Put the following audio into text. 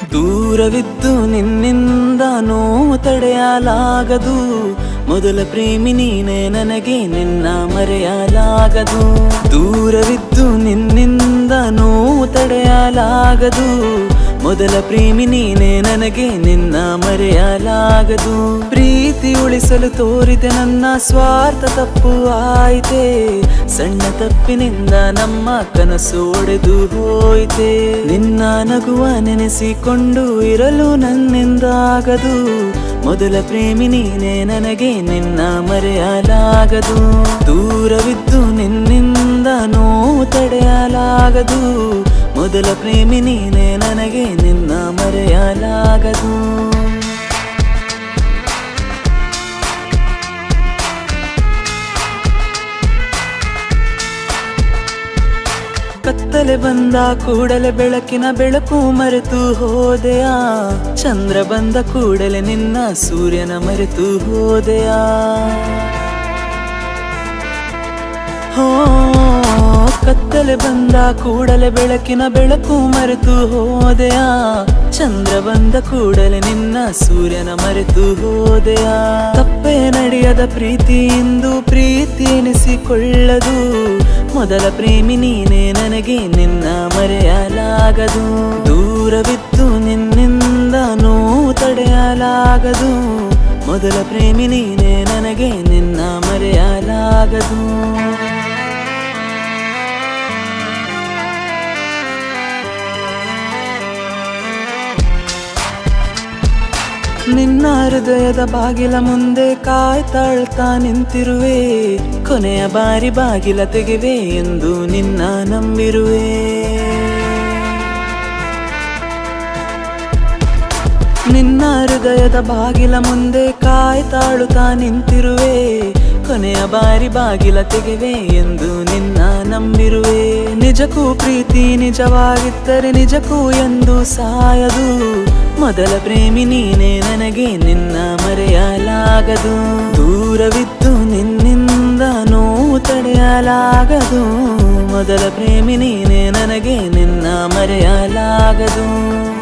ದೂರವಿದ್ದು ನಿನ್ನಿಂದ ನೋವು ತಡೆಯಲಾಗದು, ಮೊದಲ ಪ್ರೇಮಿ ನೀನೆ ನನಗೆ ನಿನ್ನ ಮರೆಯಲಾಗದು. ದೂರವಿದ್ದು ನಿನ್ನಿಂದ ನೋವು ತಡೆಯಲಾಗದು, ಮೊದಲ ಪ್ರೇಮಿ ನೀನೆ ನನಗೆ ನಿನ್ನ ಮರೆಯಲಾಗದು. ಪ್ರೀತಿ ಉಳಿಸಲು ತೋರಿದೆ ನನ್ನ ಸ್ವಾರ್ಥ ತಪ್ಪು ಆಯಿತೆ, ಸಣ್ಣ ತಪ್ಪಿನಿಂದ ನಮ್ಮ ಕನಸು ಒಡೆದು ಹೋಯಿತೆ. ನಿನ್ನ ನಗುವ ನೆನೆಸಿಕೊಂಡು ಇರಲು ನನ್ನಿಂದಾಗದು, ಮೊದಲ ಪ್ರೇಮಿ ನೀನೆ ನನಗೆ ನಿನ್ನ ಮರೆಯಲಾಗದು. ದೂರವಿದ್ದು ನಿನ್ನಿಂದ ನೋವು ತಡೆಯಲಾಗದು, ಮೊದಲ ಪ್ರೇಮಿ ನೀನೆ ನನಗೆ ನಿನ್ನ ಮರೆಯಲಾಗದು. ಕತ್ತಲೆ ಬಂದ ಕೂಡಲೇ ಬೆಳಕಿನ ಬೆಳಕು ಮರೆತು ಹೋದೆಯಾ, ಚಂದ್ರ ಬಂದ ಕೂಡಲೇ ನಿನ್ನ ಸೂರ್ಯನ ಮರೆತು ಹೋದೆಯಾ. ಕತ್ತಲೆ ಬಂದ ಕೂಡಲೇ ಬೆಳಕಿನ ಬೆಳಕು ಮರೆತು ಹೋದೆಯಾ, ಚಂದ್ರ ಬಂದ ಕೂಡಲೇ ನಿನ್ನ ಸೂರ್ಯನ ಮರೆತು ಹೋದೆಯಾ. ತಪ್ಪೇ ನಡೆಯದ ಪ್ರೀತಿ ಇಂದು ಪ್ರೀತಿ ಎನಿಸಿಕೊಳ್ಳದು, ಮೊದಲ ಪ್ರೇಮಿ ನೀನೆ ನನಗೆ ನಿನ್ನ ಮರೆಯಲಾಗದು. ದೂರವಿದ್ದು ನಿನ್ನಿಂದ ನೋವು ತಡೆಯಲಾಗದು, ಮೊದಲ ಪ್ರೇಮಿ ನೀನೆ ನನಗೆ ನಿನ್ನ ಮರೆಯಲಾಗದು. ನಿನ್ನ ಹೃದಯದ ಬಾಗಿಲ ಮುಂದೆ ಕಾಯ್ತಾಳ್ತಾ ನಿಂತಿರುವೆ, ಕೊನೆಯ ಬಾರಿ ಬಾಗಿಲ ತೆಗೆವೆ ಎಂದು ನಿನ್ನ ನಂಬಿರುವೆ. ನಿನ್ನ ಹೃದಯದ ಬಾಗಿಲ ಮುಂದೆ ಕಾಯ್ತಾಳುತ್ತಾ ನಿಂತಿರುವೆ, ಕೊನೆಯ ಬಾರಿ ಬಾಗಿಲ ತೆಗೆವೆ ಎಂದು ನಿನ್ನ ನಂಬಿರುವೆ. ನಿಜಕ್ಕೂ ಪ್ರೀತಿ ನಿಜವಾಗಿದ್ದರೆ ನಿಜಕ್ಕೂ ಎಂದು ಸಾಯದು, ಮೊದಲ ಪ್ರೇಮಿ ನೀನೆ ನನಗೆ ನಿನ್ನ ಮರೆಯಲಾಗದು. ದೂರವಿದ್ದು ನಿನ್ನಿಂದ ನೋವು ತಡೆಯಲಾಗದು, ಮೊದಲ ಪ್ರೇಮಿ ನೀನೆ ನನಗೆ ನಿನ್ನ ಮರೆಯಲಾಗದು.